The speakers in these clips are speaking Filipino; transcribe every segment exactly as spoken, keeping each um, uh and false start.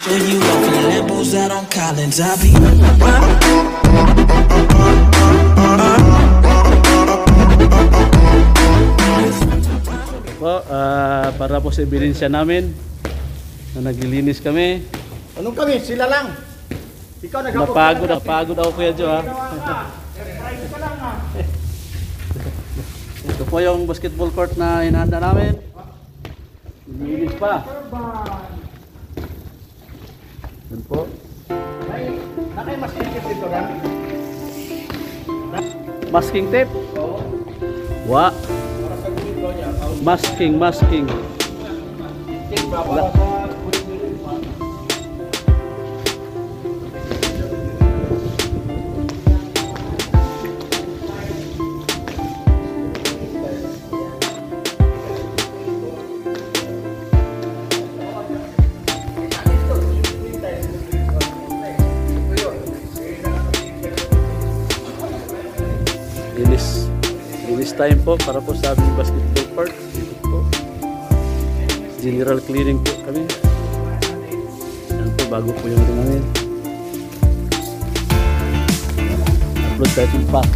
for you. Off in Lambos out on Collins. I'll be. Po, uh, para po sa ebidensya namin na naglilinis kami. Anong kami? Sila lang. Ikaw nagapos. Napagod, napagod ako Kuya Jo ha. Ito po yung basketball court na hinahanda namin. Nilinis pa. Yan po. Nakay mas ticket dito lang. Masking tape? Oo. Wa. Para sa gulit ko niya. Masking, masking. Ticket ba para sa gulit ko niya? Linis. Linis time po para po sa aming basketball court. Dito po. General clearing po kami. Yan po, bago po yung ito namin. Upload tayo ng pack.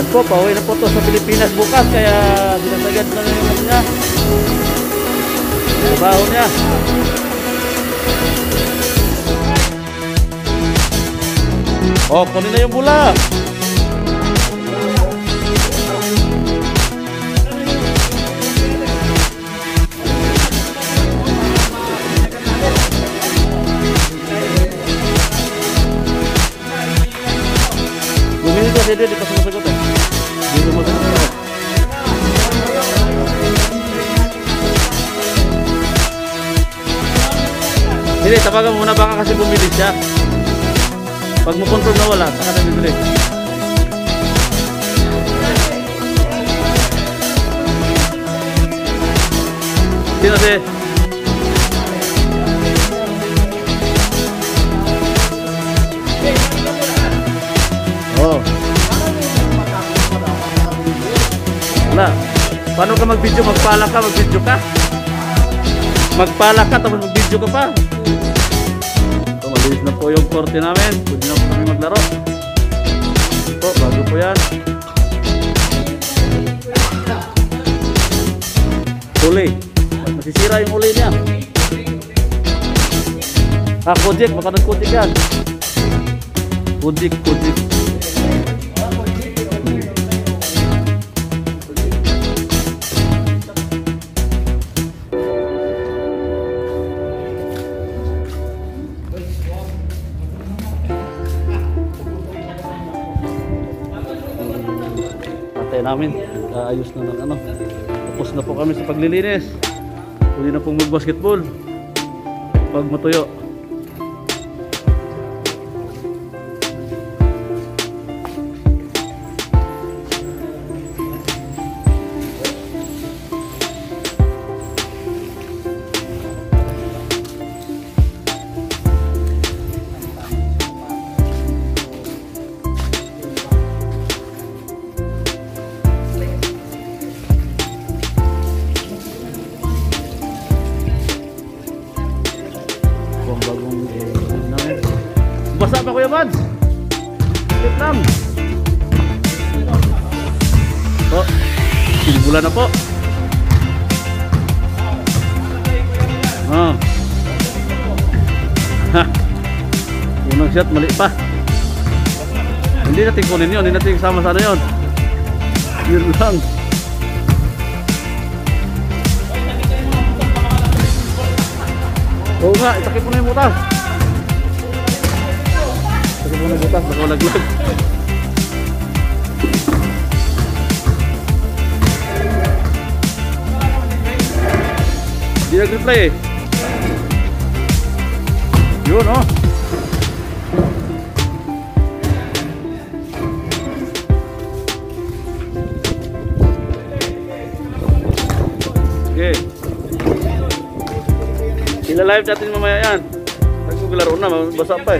Yan po, pauwi na po to sa Pilipinas bukas, kaya sinasagad na yung ano niya. Trabaho niya. Oh, kunin na yung bula. Bumili ka, hindi, di pa sumasagot eh. Hindi sumasagot eh. Hindi, tapagan muna baka kasi bumili siya. Pag mo confirm na wala, saka na bibili. Sino si? Oh. Wala. Paano ka mag-video? Magpala ka, mag-video ka? Magpala ka, tapos mag-video ka pa. So, malinis na po yung korte namin. Pwede na po kami maglaro. Ito, bago po yan. Uli. Masisira yung uli niya. Ah, Kojik. Baka nag-Kojik yan. Kojik, Kojik. Namin, ayos na ng ano. Tapos na po kami sa paglilinis. Pwede na pong mag-basketball pag matuyo. Basa pa Kuya Mads. Sit lang. Oh, sinibula na po. Oh. Ha. Unang shot, mali pa. Hindi natin kunin yun, hindi natin sama sana yun. Yun lang. Oo nga, itakip mo na yung butas. Itakip mo na yung butas, baka laglag. Hindi nag-reply eh. Yun oh. Okay. Ila-live natin mamaya yan. Nagkukularo na, basa pa eh.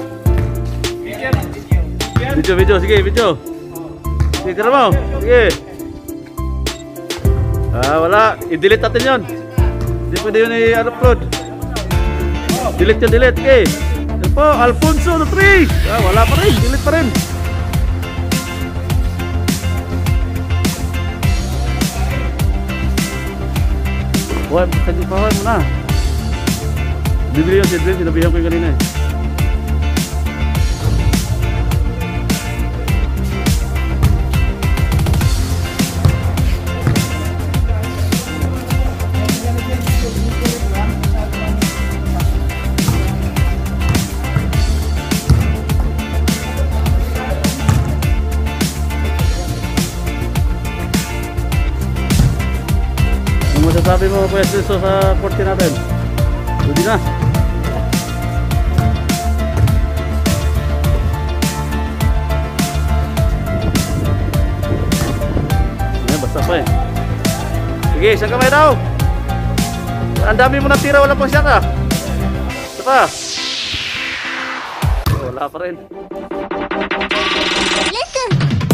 Video, video, sige, video. Sige, tira mo. Sige. Ah, wala. I-delete natin yun. Hindi pwede yun i-upload. Delete yun, delete. Okay. Yan po, Alfonso the three. Ah, wala pa rin. Delete pa rin. Huwag, tagli pa huwag mo na. Bibili yun si Dream, sinabihan ko yung kanina eh. Ano masasabi mo Kuya Celso sa korte natin? Pwede na. Basta pa eh. Sige, isang kamay daw. Ang dami mo natira, wala pang siya ka. Ito pa. Wala pa rin. Listen.